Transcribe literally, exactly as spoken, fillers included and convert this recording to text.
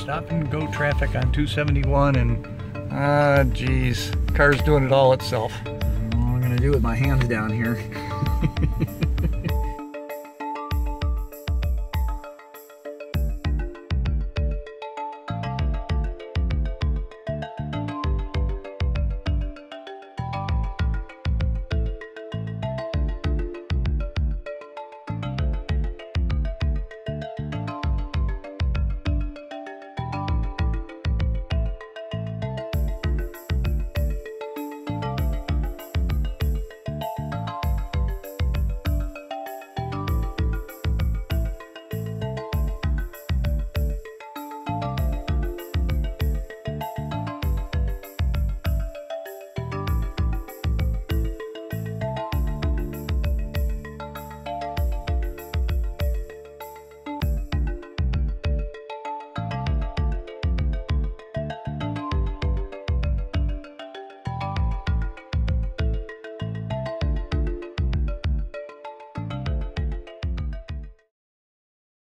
stop and go traffic on two seventy-one, and ah, geez, car's doing it all itself. I'm gonna do it with my hands down here.